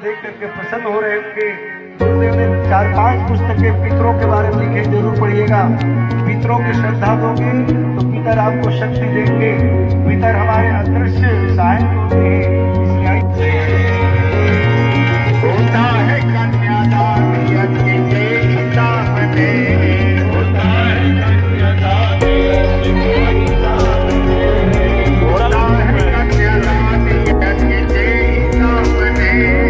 देख करके प्रसन्न हो रहे होंगे। गुरुदेव ने 4-5 पुस्तकें पितरों के बारे में लिखे, जरूर पढ़िएगा। पितरों की श्रद्धा दोगे तो पितर आपको शक्ति देंगे। पितर हमारे अदृश्य सहायक होते हैं, इसलिए होता है कन्यादान यज्ञ के सामने, होता है कन्यादान यज्ञ के सामने, होता है कन्यादान यज्ञ के सामने।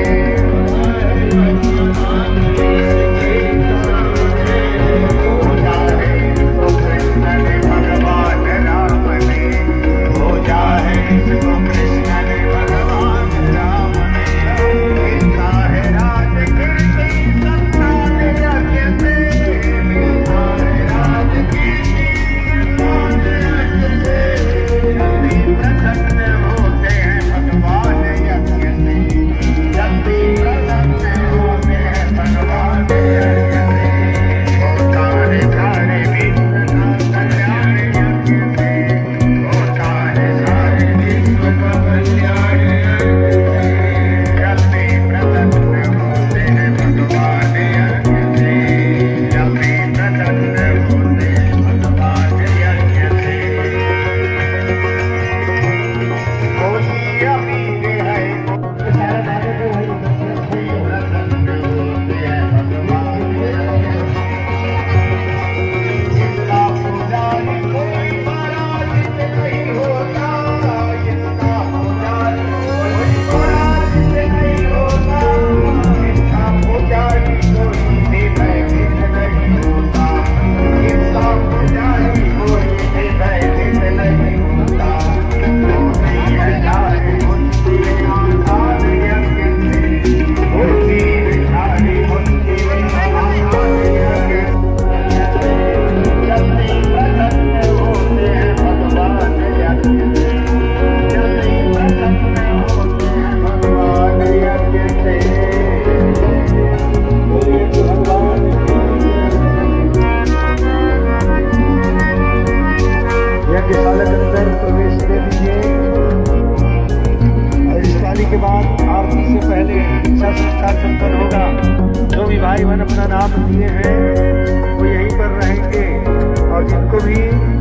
के बाद आरती से पहले दीक्षा संस्कार संपन्न होगा। जो भी भाई बहन अपना नाम दिए हैं वो यहीं पर रहेंगे, और जिनको भी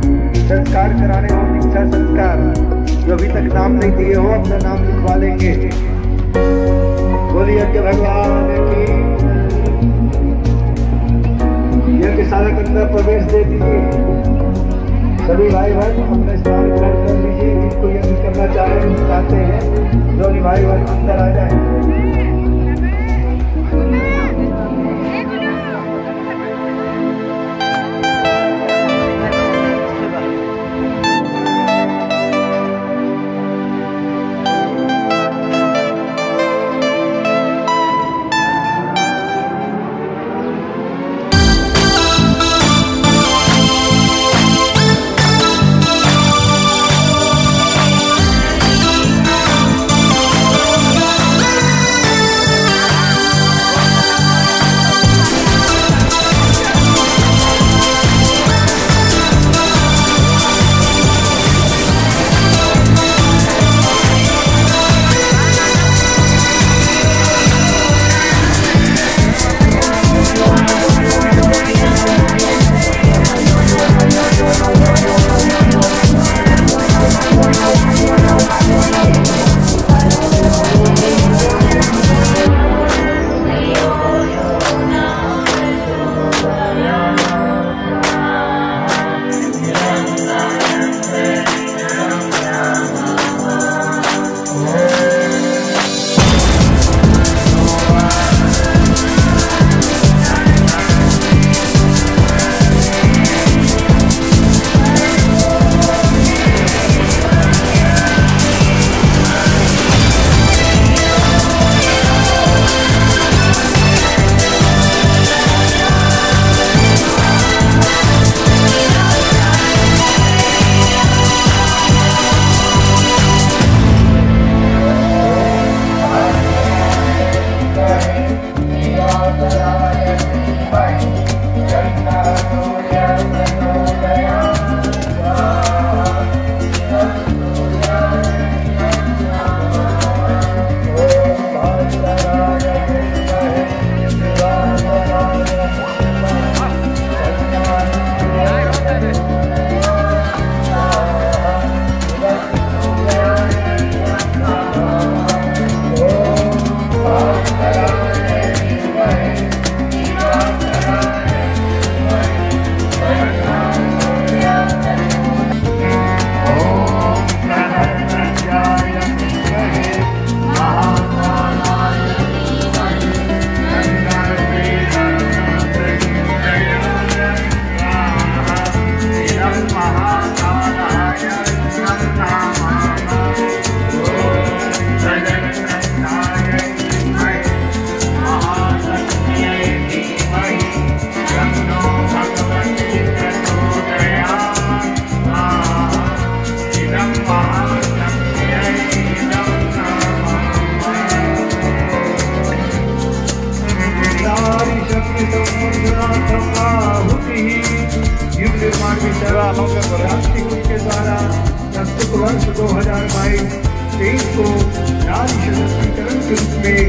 संस्कार कराने हो दीक्षा संस्कार, जो अभी तक नाम नहीं दिए हो अपना नाम लिखवा लेंगे। बोलिए यज्ञ भगवान की। यज्ञशाला के अंदर प्रवेश दे दीजिए। सभी भाई बहन अपने स्थान ग्रहण कर लीजिए। जिनको यज्ञ करना चाहते हैं, जो भी भाई बहन अंदर आ जाए।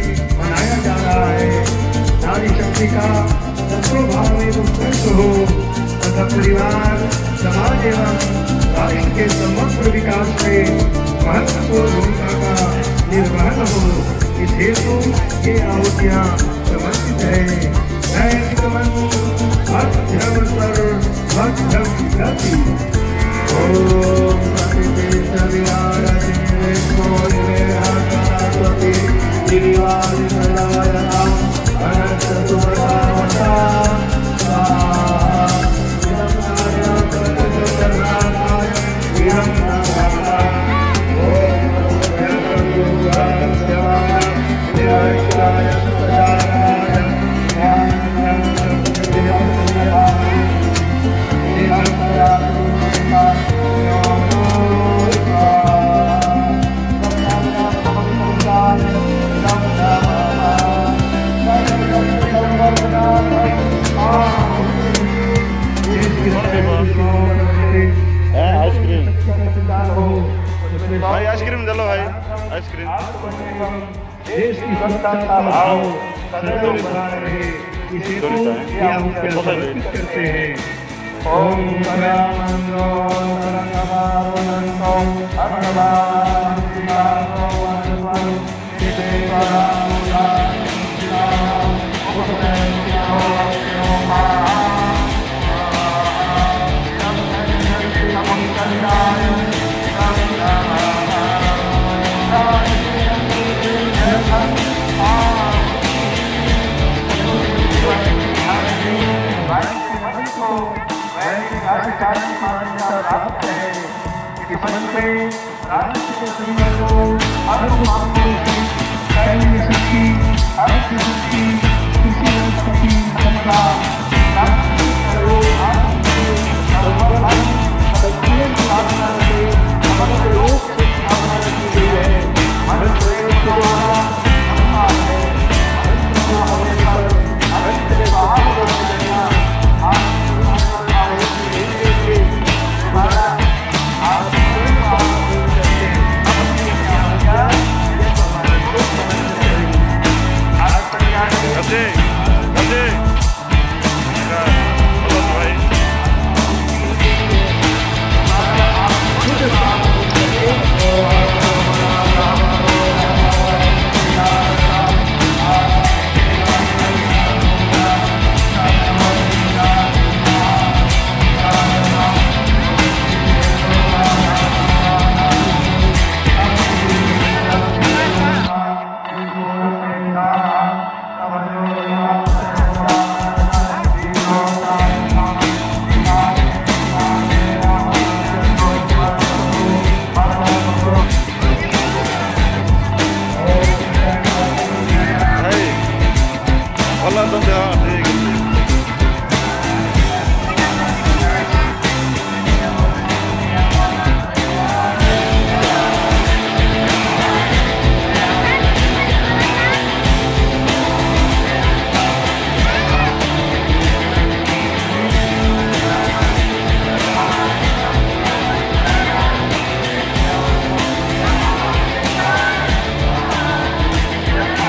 मनाया जा रहा है। नारी शक्ति का तत्वभाव में उत्कृष्ट हो तथा परिवार, समाज एवं राष्ट्र के समग्र विकास में महत्वपूर्ण भूमिका का निर्वहन हो, इस हेतु ये आहुतियाँ समर्पित है। मध्यम मध्यम गति भाई आइसक्रीम दे लो भाई, आइसक्रीम। देश की सत्ता का भाव सदैव बना रहे, इसे समर्पित करते हैं। ओम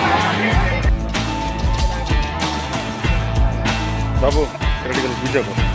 बाबू क्रिटिकल बीजेपी